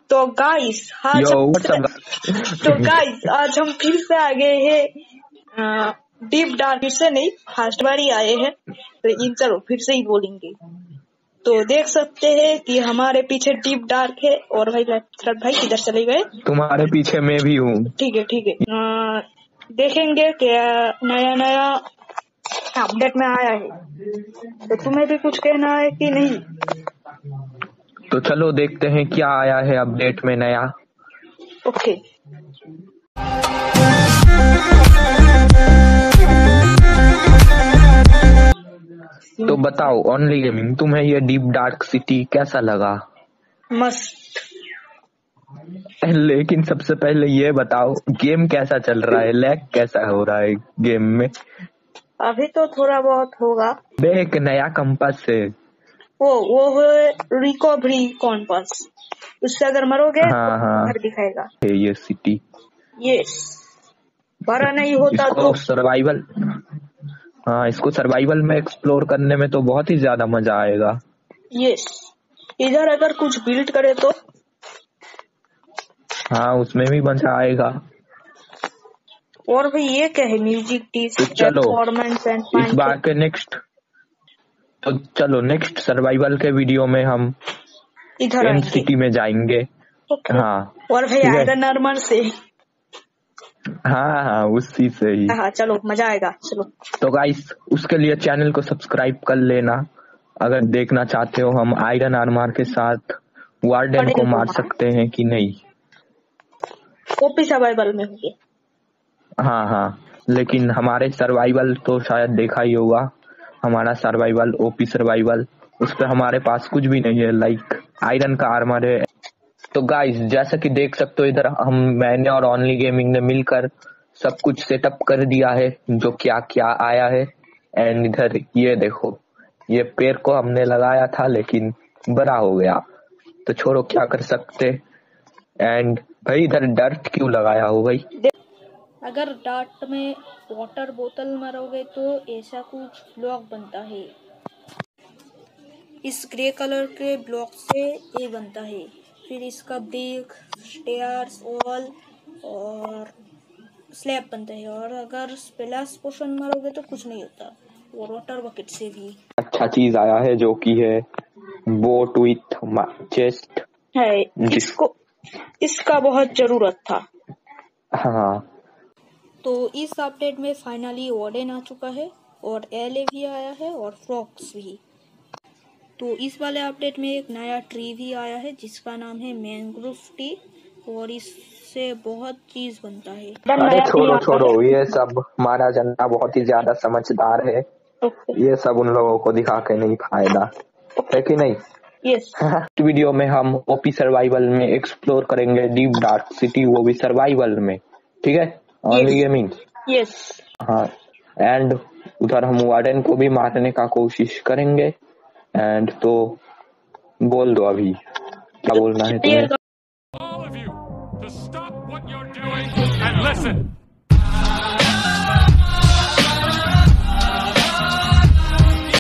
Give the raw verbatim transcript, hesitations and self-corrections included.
तो गाइस आज यो हम व्हाट्सअप तो गाइस आज हम फिर से आ गए हैं डीप डार्क। फिर से नहीं, फर्स्ट बार ही आए हैं, लेकिन चलो फिर से ही बोलेंगे। तो देख सकते हैं कि हमारे पीछे डीप डार्क है। और भाई शरद भाई किधर चले गए? तुम्हारे पीछे मैं भी हूँ। ठीक है ठीक है, अ, देखेंगे क्या नया नया अपडेट में आया है। तो तुम्हें भी कुछ कहना है कि नहीं? तो चलो देखते हैं क्या आया है अपडेट में नया। ओके, तो बताओ ओनली गेमिंग, तुम्हें ये डीप डार्क सिटी कैसा लगा? मस्त। लेकिन सबसे पहले ये बताओ गेम कैसा चल रहा है, लैग कैसा हो रहा है गेम में? अभी तो थोड़ा बहुत होगा। एक नया कंपास है। वो वो है रिकवरी कॉम्पास, उससे अगर मरोगे हाँ तो हाँ घर दिखाएगा। है ये सिटी। यस, बड़ा नहीं होता इसको तो सर्वाइवल हाँ इसको सर्वाइवल में एक्सप्लोर करने में तो बहुत ही ज्यादा मजा आएगा। यस, इधर अगर कुछ बिल्ड करे तो हाँ उसमें भी मजा आएगा। और भी ये क्या है, म्यूजिक तो चलो परफॉर्मेंस एंड इस बार के नेक्स्ट तो चलो नेक्स्ट सर्वाइवल के वीडियो में हम इधर एंड आएंगे। सिटी में जाएंगे। ओके। हाँ और भाई ठीक है। आयरन आर्मर से। हाँ हाँ उसी से ही। हाँ चलो मजा आएगा। चलो तो गाइस उसके लिए चैनल को सब्सक्राइब कर लेना अगर देखना चाहते हो हम आयरन आर्मर के साथ वार्डन को मार सकते हैं कि नहीं। ओपी सर्वाइवल में होंगे। हाँ हाँ लेकिन हमारे सर्वाइवल तो शायद देखा ही होगा, हमारा सर्वाइवल ओपी सर्वाइवल, उस पर हमारे पास कुछ भी नहीं है, लाइक आयरन का आर्मर है। तो गाइस जैसा कि देख सकते हो इधर हम मैंने और ओनली गेमिंग ने मिलकर सब कुछ सेटअप कर दिया है जो क्या क्या आया है। एंड इधर ये देखो, ये पेड़ को हमने लगाया था लेकिन बड़ा हो गया, तो छोड़ो क्या कर सकते। एंड भाई इधर डर्ट क्यों लगाया हो भाई? अगर डार्ट में वाटर बोतल मारोगे तो ऐसा कुछ ब्लॉक बनता है। इस ग्रे कलर के ब्लॉक से ये बनता है। फिर इसका ब्रिक, स्टेयर्स, वॉल और स्लैब बनता है। और अगर स्प्लैश पोशन मारोगे तो कुछ नहीं होता। और वाटर बकेट से भी अच्छा चीज आया है जो कि है बोट विथ चेस्ट है। इसको इसका बहुत जरूरत था। हाँ तो इस अपडेट में फाइनली वार्डन आ चुका है और एले भी आया है और फ्रॉक्स भी। तो इस वाले अपडेट में एक नया ट्री भी आया है जिसका नाम है मैंग्रोव टी और इससे बहुत चीज बनता है। अरे छोड़ो छोड़ो ये सब, हमारा जनता बहुत ही ज्यादा समझदार है, ये सब उन लोगों को दिखा के नहीं फायदा है कि नहीं। यस। इस वीडियो में हम ओपी सर्वाइवल में एक्सप्लोर करेंगे डीप डार्क सिटी, वो भी सर्वाइवल में, ठीक है, ओनली गेमिंग। यस। हाँ एंड उधर हम वार्डन को भी मारने का कोशिश करेंगे। एंड तो बोल दो अभी क्या बोलना है तुम्हें। All of you to stop what you're doing and listen.